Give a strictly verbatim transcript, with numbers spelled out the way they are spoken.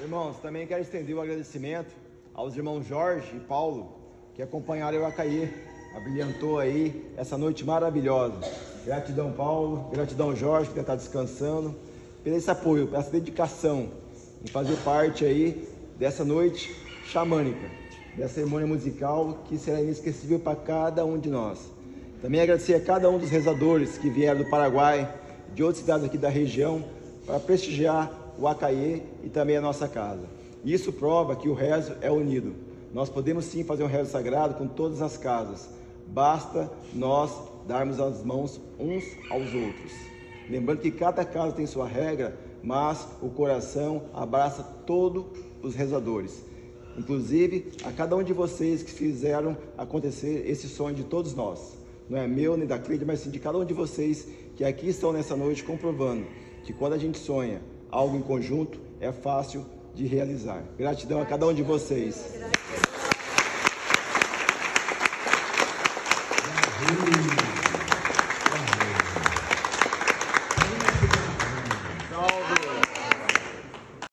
Irmãos, também quero estender o agradecimento aos irmãos Jorge e Paulo, que acompanharam o Acaê, abrilhantou aí essa noite maravilhosa. Gratidão, Paulo, gratidão, Jorge, que está descansando, pelo esse apoio, pela essa dedicação em fazer parte aí dessa noite xamânica, dessa cerimônia musical que será inesquecível para cada um de nós. Também agradecer a cada um dos rezadores que vieram do Paraguai, de outras cidades aqui da região, para prestigiar o Acaê e também a nossa casa. Isso prova que o rezo é unido. Nós podemos sim fazer um rezo sagrado com todas as casas. Basta nós darmos as mãos uns aos outros. Lembrando que cada casa tem sua regra, mas o coração abraça todos os rezadores. Inclusive a cada um de vocês que fizeram acontecer esse sonho de todos nós. Não é meu nem da Cleide, mas sim de cada um de vocês que aqui estão nessa noite comprovando que quando a gente sonha algo em conjunto, é fácil de realizar. Gratidão a cada um de vocês.